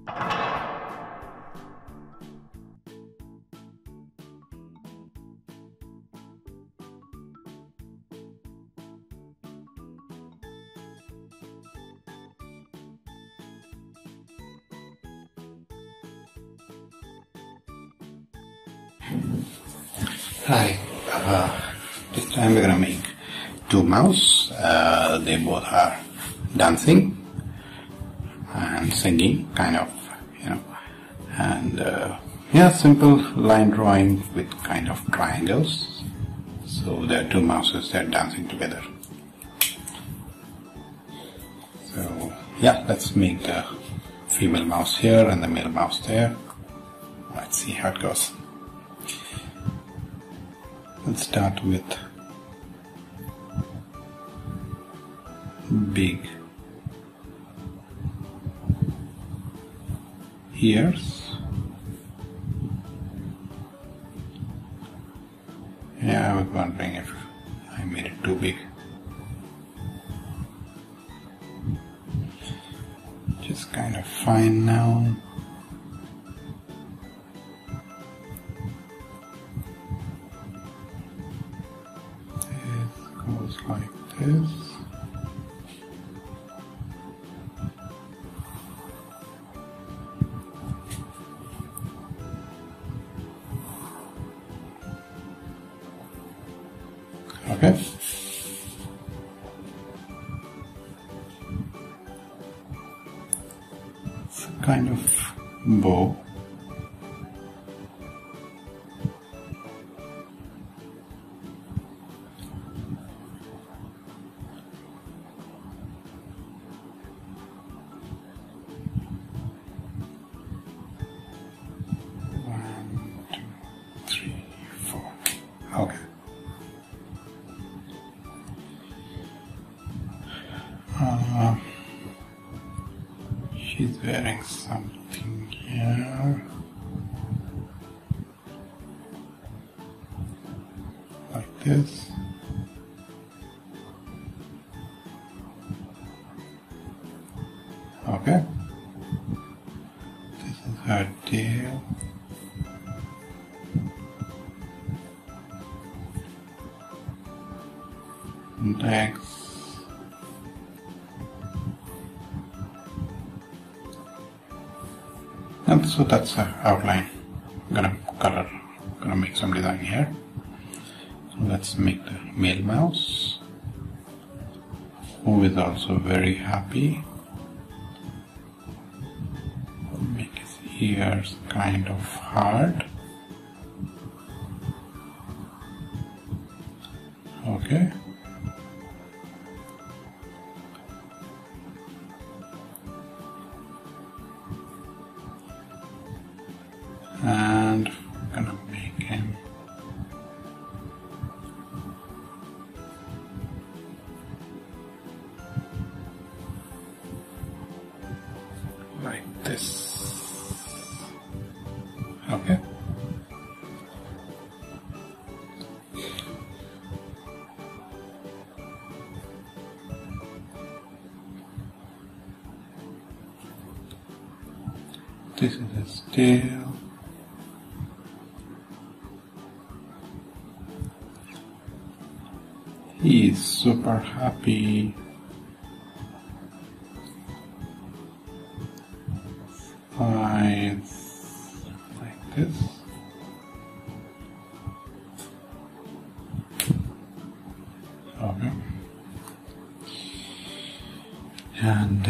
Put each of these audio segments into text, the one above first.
Hi, this time we're gonna make two mouse. They both are dancing and singing, kind of, and yeah, simple line drawing with kind of triangles. So there are two mouses, they're dancing together. So yeah, let's make the female mouse here and the male mouse there. Let's see how it goes. Let's start with big ears. Yeah, I was wondering if I made it too big. Just kind of fine now. Goes like this. Okay. It's a kind of bow. Okay. She's wearing something here. Like this. Okay. This is her tail. Legs. And so that's the outline. I'm gonna make some design here. So let's make the male mouse, who is also very happy. Make his ears kind of hard. Okay. And I'm gonna make him like this. Okay. This is his tail. He is super happy. Eyes like this. Okay. And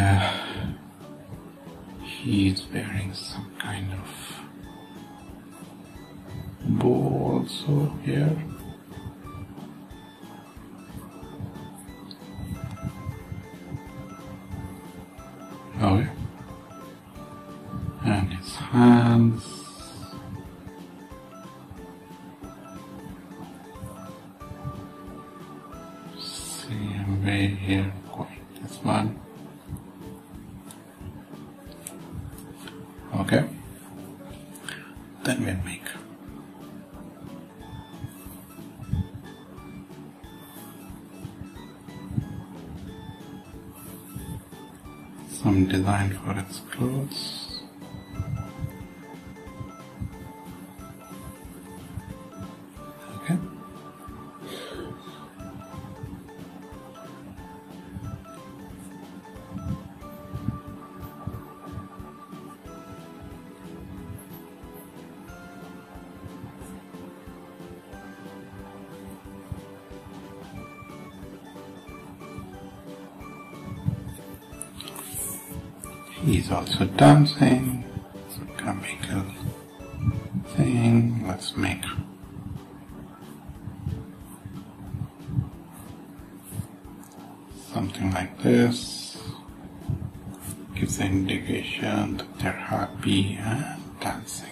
he's wearing some kind of bow also here. Okay. And his hands. Same way here, going this one. Okay. Then we'll make some design for its clothes. He's also dancing. So we're gonna make a thing. Let's make something like this. Gives the indication that they're happy and dancing.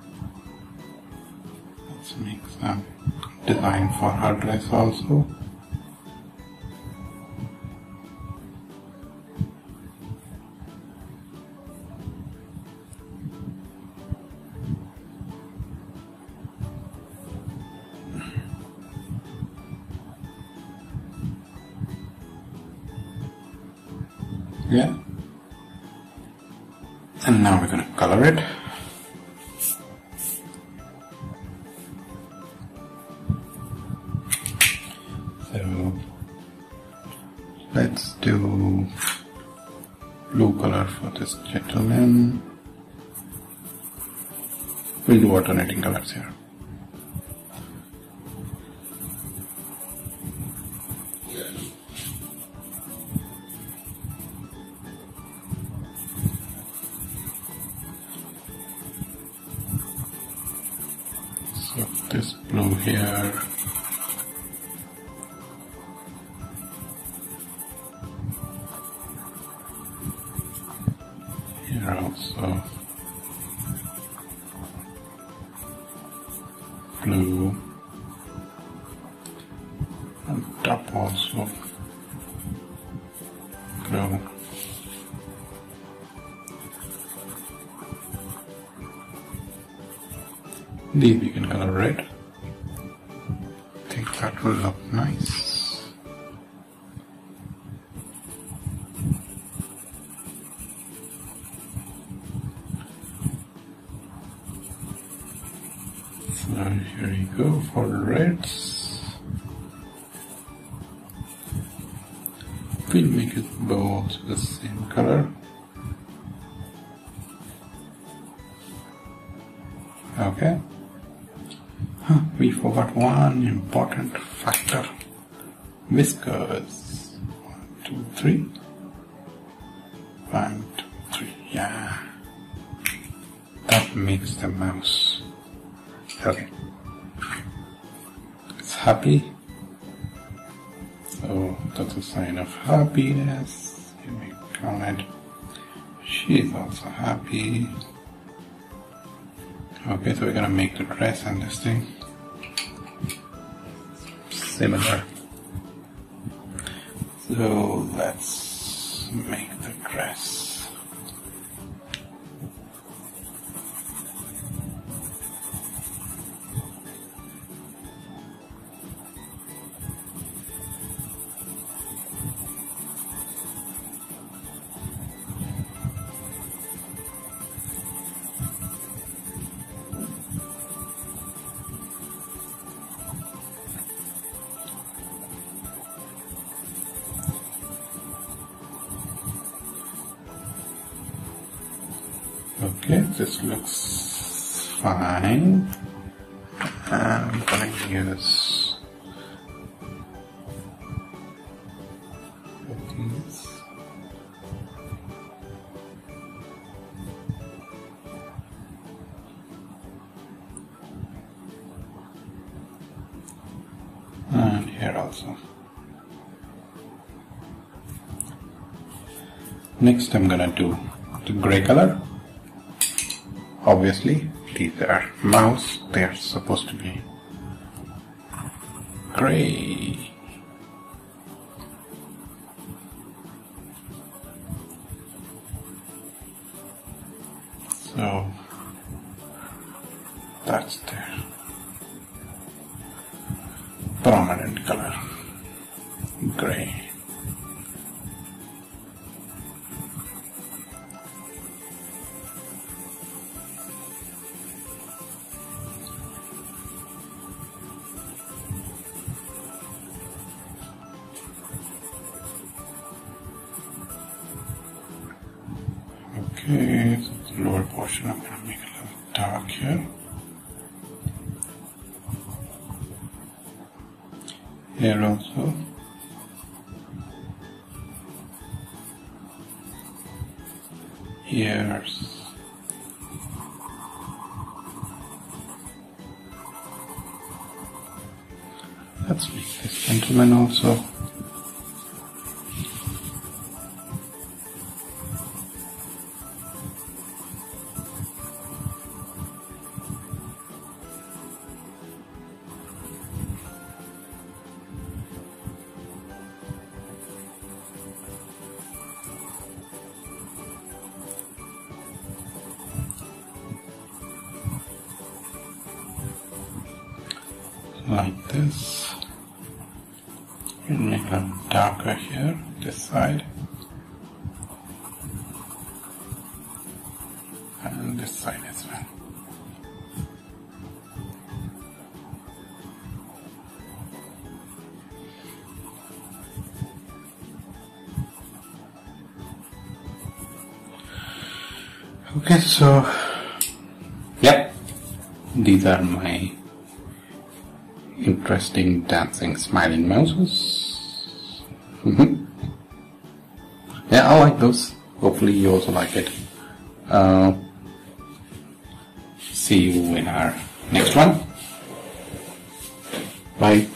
Let's make some design for her dress also. Yeah. And now we're going to color it. So let's do blue color for this gentleman. We'll do alternating colors here. So this blue here, here also blue, and top also blue. These we can color red. I think that will look nice. So here we go for reds. We'll make it both the same color. Okay. We forgot one important factor. Whiskers. 1, 2, 3. 1, 2, 3. Yeah. That makes the mouse. Okay. It's happy. So that's a sign of happiness. You may comment. She's also happy. Okay, so we're gonna make the dress and this thing similar. So let's make the dress. Okay, this looks fine. I'm going to use these. And here also. Next I'm gonna do the gray color. Obviously, these are mouse, they're supposed to be gray. So that's their prominent color, gray. Okay, so the lower portion I'm going to make a little dark here. Here also. ears. Let's make this gentleman also. Like this. We'll make it darker here, this side, and this side as well. Okay, so yep, these are my interesting dancing smiling mouses. Yeah, I like those. Hopefully you also like it. See you in our next one. Bye.